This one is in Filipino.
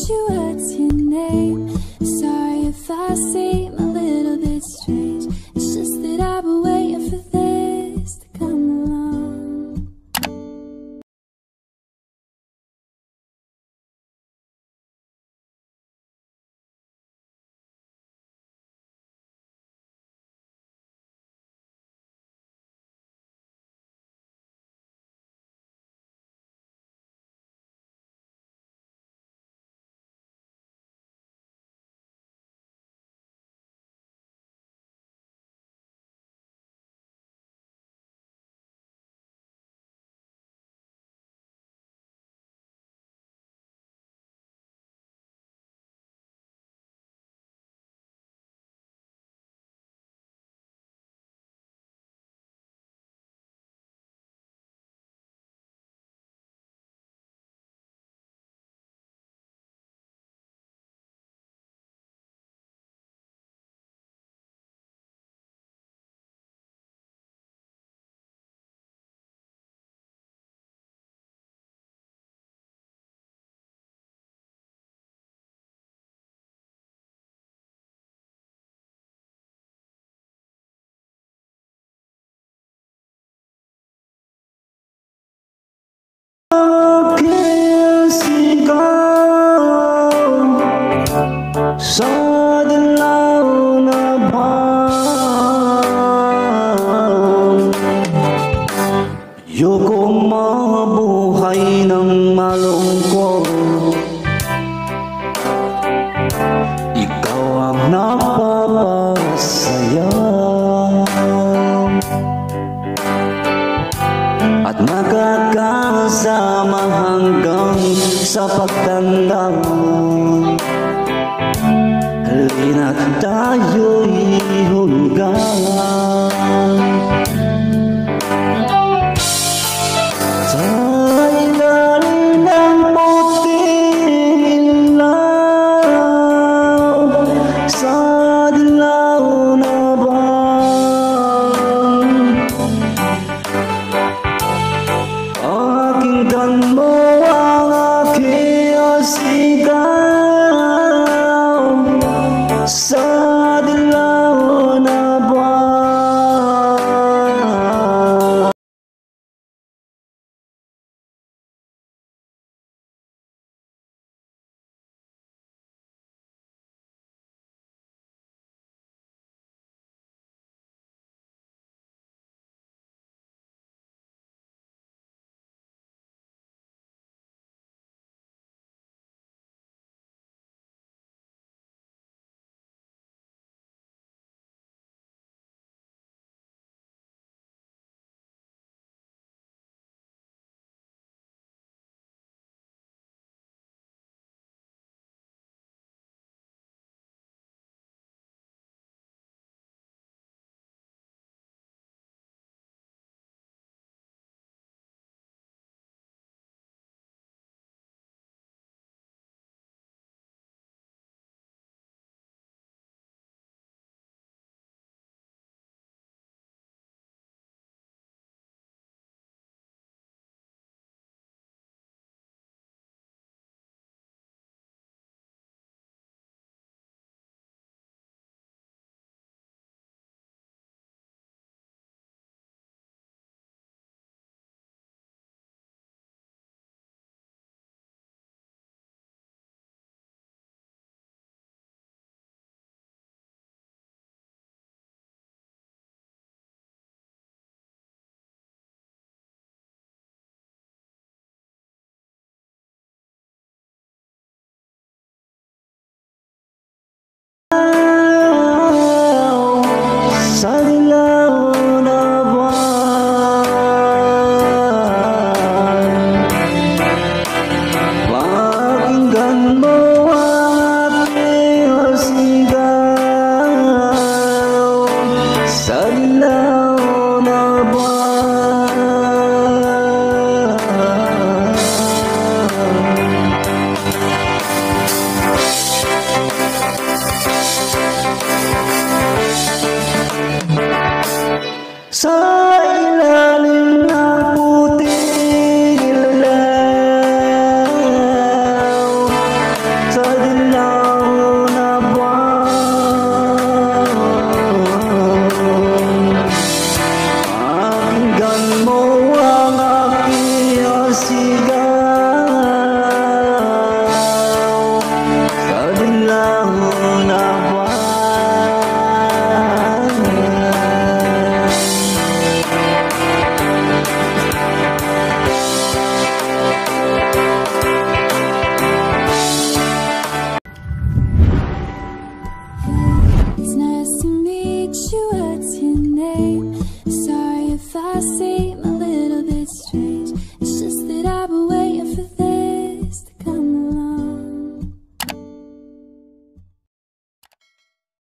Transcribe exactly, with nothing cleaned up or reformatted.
you, what's your name? Sorry if I seem a little bit strange. It's just that I've been waiting for this to come along. Sa dilaw na buwan, ayokong mabuhay ng malungkot. Ikaw ang napapasaya at magkakasama hanggang sa pagtanda. Halina't tayo'y hulugan sa ilalim ng puting ilaw, sa dilaw na buwan. Pakinggan mo ang aking sigaw sa dilaw na buwan. meet you, what's your name? Sorry if I seem